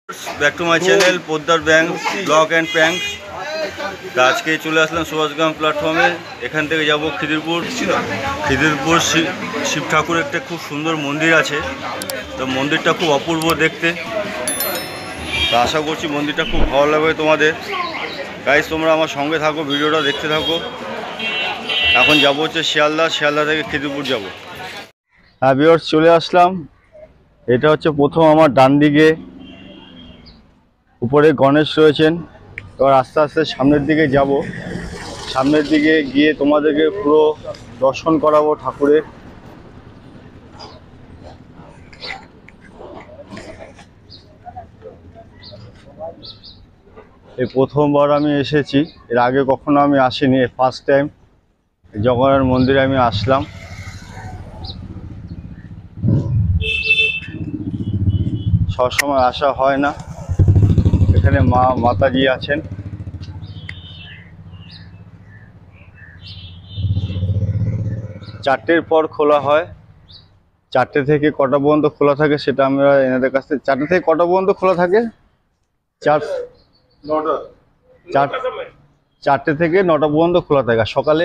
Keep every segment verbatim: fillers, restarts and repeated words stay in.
Back to my channel Poddar bank blog and prank. আজকে চলে আসলাম সুভাষগ্রাম প্ল্যাটফর্মে। এখান থেকে যাব খিদিরপুর। খিদিরপুর শিব ঠাকুর একটা খুব সুন্দর মন্দির আছে, তো মন্দিরটা খুব অপূর্ব দেখতে। তো আশা করছি মন্দিরটা খুব ভালো লাগবে তোমাদের। গাইস তোমরা আমার সঙ্গে থাকো, ভিডিওটা দেখতে থাকো। এখন যাবো হচ্ছে শিয়ালদা, শিয়ালদা থেকে খিদিরপুর যাব। হ্যাঁ ভিউয়ার্স, চলে আসলাম। এটা হচ্ছে প্রথম আমার ডান দিকে উপরে গণেশ রয়েছেন। এবার আস্তে আস্তে সামনের দিকে যাব। সামনের দিকে গিয়ে তোমাদেরকে পুরো দর্শন করাবো ঠাকুরের। এই প্রথমবার আমি এসেছি, এর আগে কখনো আমি আসিনি, ফার্স্ট টাইম জগন্নাথ মন্দিরে আমি আসলাম। সবসময় আসা হয় না। এখানে মা মাতাজি আছেন। চারটের পর খোলা হয়। চারটে থেকে কটা পর্যন্ত খোলা থাকে সেটা আমরা এনাদের কাছ থেকে, চারটে থেকে কটা পর্যন্ত খোলা থাকে? চার চার চারটে থেকে নটা পর্যন্ত খোলা থাকে। আর সকালে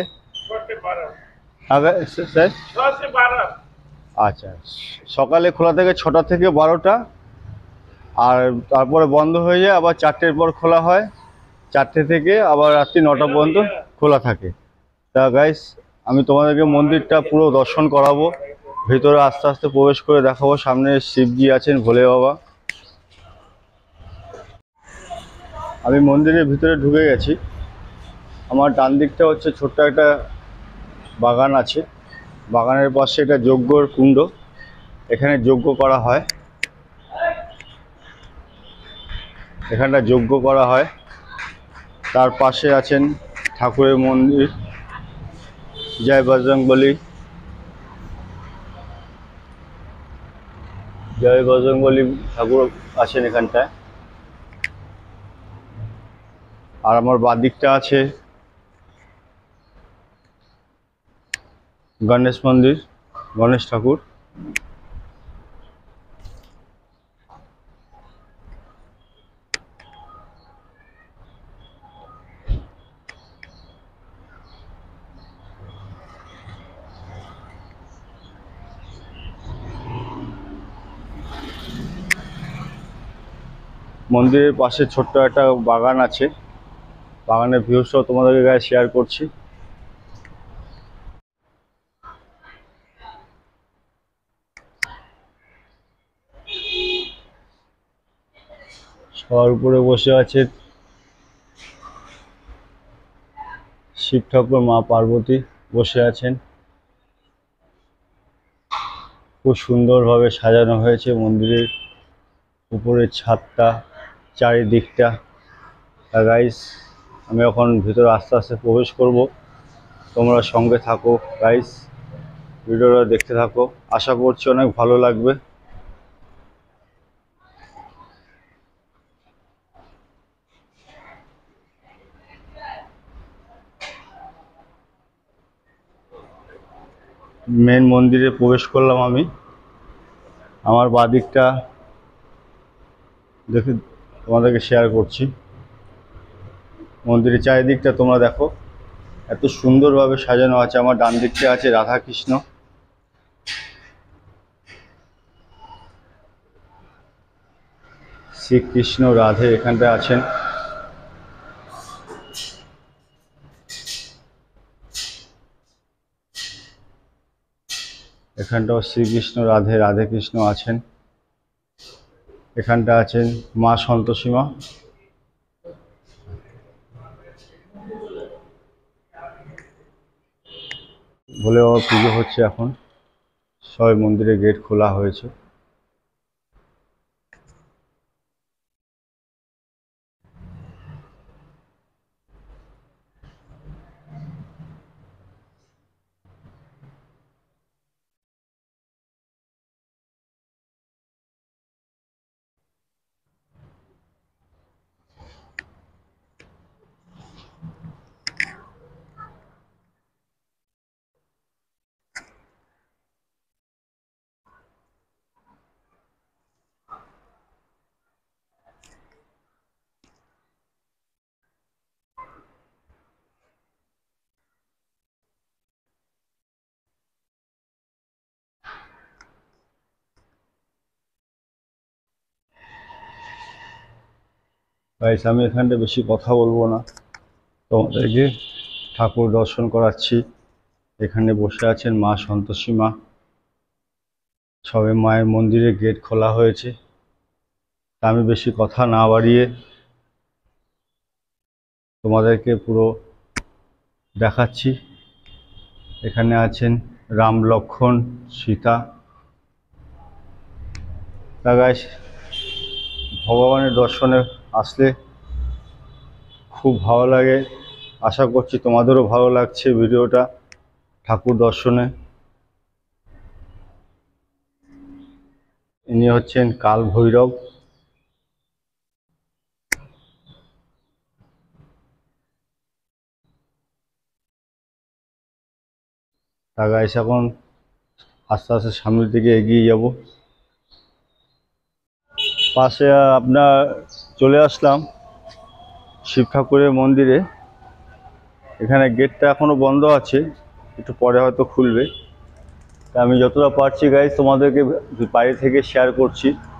আচ্ছা, সকালে খোলা থাকে ছটা থেকে বারোটা, আর তারপরে বন্ধ হয়ে যায়। আবার চারটের পর খোলা হয়, চারটে থেকে আবার রাত্রি নটা পর্যন্ত খোলা থাকে। তা গাইস, আমি তোমাদেরকে মন্দিরটা পুরো দর্শন করাবো, ভিতরে আস্তে আস্তে প্রবেশ করে দেখাবো। সামনে শিবজি আছেন, ভোলে বাবা। আমি মন্দিরের ভিতরে ঢুকে গেছি। আমার ডান দিকটা হচ্ছে ছোট্ট একটা বাগান আছে। বাগানের পাশে এটা যজ্ঞর কুণ্ড, এখানে যজ্ঞ করা হয়। এখানটা যজ্ঞ করা হয়। তার পাশে আছেন ঠাকুরের মন্দির। জয় বজরংবলী, জয় বজরংবলী ঠাকুর আছেন এখানটায়। আর আমার বাঁ দিকটা আছে গণেশ মন্দির, গণেশ ঠাকুর। মন্দিরের পাশে ছোট্ট একটা বাগান আছে, বাগানের ভিউসটাও তোমাদেরকে গায়ে শেয়ার করছি। সবার উপরে বসে আছে শিব ঠাকুর, মা পার্বতী বসে আছেন। খুব সুন্দরভাবে সাজানো হয়েছে মন্দিরের উপরের ছাদটা, চারিদিকটা। গাইস, আমি এখন ভিতরে আস্তে আস্তে প্রবেশ করব, তোমরা সঙ্গে থাকো। গাইস, ভিডিওটা দেখতে থাকো, আশা করছি অনেক ভালো লাগবে। মেন মন্দিরে প্রবেশ করলাম আমি। আমার বাঁ দিকটা দেখে তোমাদেরকে শেয়ার করছি। মন্দিরের চারিদিকটা তোমরা দেখো, এত সুন্দরভাবে সাজানো আছে। আমার ডান দিকটা আছে রাধা কৃষ্ণ, শ্রীকৃষ্ণ রাধে এখানটায় আছেন। এখানটাও শ্রীকৃষ্ণ রাধে, রাধে কৃষ্ণ আছেন। এখানটা আছেন মা সন্তোষী মা। ভোলে বাবা পুজো হচ্ছে এখন, সবাই মন্দিরের গেট খোলা হয়েছে। গাইস আমি এখানটা বেশি কথা বলবো না, তোমাদেরকে ঠাকুর দর্শন করাচ্ছি। এখানে বসে আছেন মা সন্তোষী মা। সবে মায়ের মন্দিরে গেট খোলা হয়েছে, তা আমি বেশি কথা না বাড়িয়ে তোমাদেরকে পুরো দেখাচ্ছি। এখানে আছেন রাম, লক্ষ্মণ, সীতা। তা গাইস ভগবানের দর্শনে আসলে খুব ভালো লাগে। আশা করছি তোমাদেরও ভালো লাগছে ভিডিওটা ঠাকুর দর্শনে। ইনি হচ্ছেন কাল ভৈরব। তা গাইস এখন আস্তে আস্তে সামনের দিকে এগিয়ে যাব। পাশে আপনার চলে আসলাম শিব ঠাকুরের মন্দিরে। এখানে গেটটা এখনো বন্ধ আছে, একটু পরে হয়তো খুলবে। তা আমি যতটা পারছি গাইস তোমাদেরকে বাইরে থেকে শেয়ার করছি।